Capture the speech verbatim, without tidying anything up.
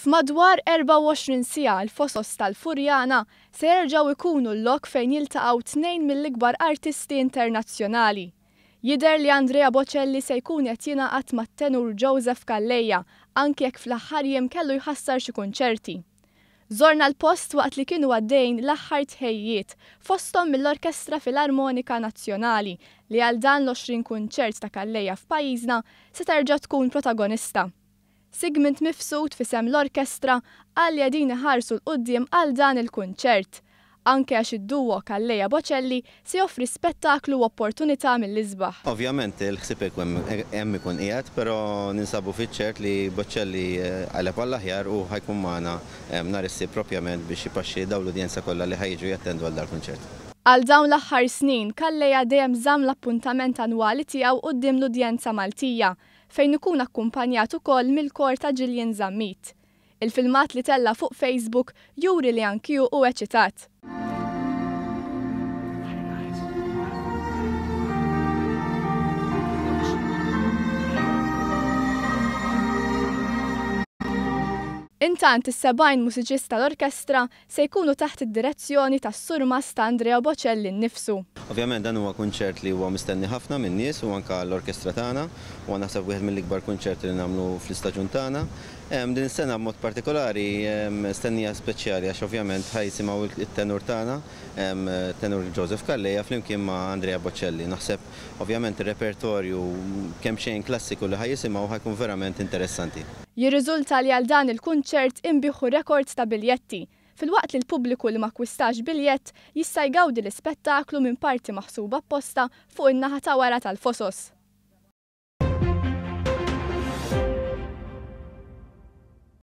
F'madwar erba' u għoxrin siegħa l-Fosos tal-Furjana se jerġgħu jkunu l-lok fejn jiltaqgħu tnejn mill-ikbar artisti internazzjonali. Jidher li Andrea Bocelli se jkun qed jingħaqad mat-tenur Joseph Calleja anke jekk fl-aħħar jiem kellu jħassar xi kunċerti. Żorna l-post waqt li kienu għaddejn l-aħħar tħejjiet fosthom mill-Orkestra Filarmonika Nazzjonali li għal dan l-għoxrin kunċert ta' Calleja f'pajjiżna se terġa' tkun protagonista. Sigmund Mifsud fisem l-orkestra qal li qegħdin iħarsu l-quddiem għal dan il-kunċert, anke għax id-duo Calleja Bocelli se joffri spettaklu u opportunità mill-isbaħ. Ovvjament il-ħsieb hemm ikun qiegħed, però ninsabu fiċ-ċert li Bocelli għaleb għall-aħjar u ħajkun magħna nhar is-sibt proprjament biex jipaxxi dawn l-udjenza kollha li ħajġu jattendu għal dan il-kunċert. Għal dawn l-aħħar snin Calleja dejjem żamm l-appuntament annwali tiegħu quddiem l-udjenza Maltija fejn ikun akkumpanjat ukoll mill-kor ta' Gillian Zammit. Il-filmat li tella fuq Facebook juri li anki hu eċitat. Intant is-sebgħin mużiċista l-orkestra se jkunu taħt id-direzzjoni tas-surmas ta' Andrea Bocelli nnifsu. Ovvjament dan huwa kunċert li huwa mistenni ħafna minn nies u anke l-orkestra tagħna u naħseb wieħed mill-ikbar kunċerti li nagħmlu fl-istaġun tagħna. Din is-sena b'mod partikolari stennija speċjali għax ovvjament ħajsimgħu it-tenur tagħna, tenur Joseph Calleja flimkien ma' Andrea Bocelli. Naħseb ovvjament ir-repertorju kemm xejn klassiku li ħajjisimgħu ħajkun verament interessanti. Jirriżulta li għal dan il-kunċert inbieħu rekord ta' biljetti, filwaqt li l-pubbliku li ma kwistax biljett jista' jgawdi l-ispettaklu minn parti maħsuba apposta fuq in-naħa ta' wara tal-Fosos.